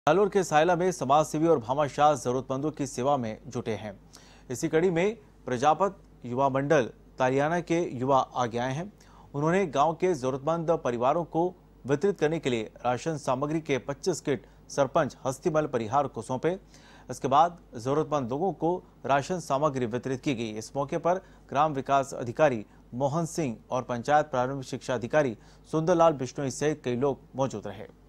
जालोर के सायला में समाज सेवी और भामाशाह जरूरतमंदों की सेवा में जुटे हैं। इसी कड़ी में प्रजापत युवा मंडल तारियाना के युवा आगे आए हैं। उन्होंने गांव के जरूरतमंद परिवारों को वितरित करने के लिए राशन सामग्री के 25 किट सरपंच हस्तीमल परिहार को सौंपे। इसके बाद जरूरतमंद लोगों को राशन सामग्री वितरित की गई। इस मौके पर ग्राम विकास अधिकारी मोहन सिंह और पंचायत प्रारंभिक शिक्षा अधिकारी सुंदरलाल बिश्नोई सहित कई लोग मौजूद रहे।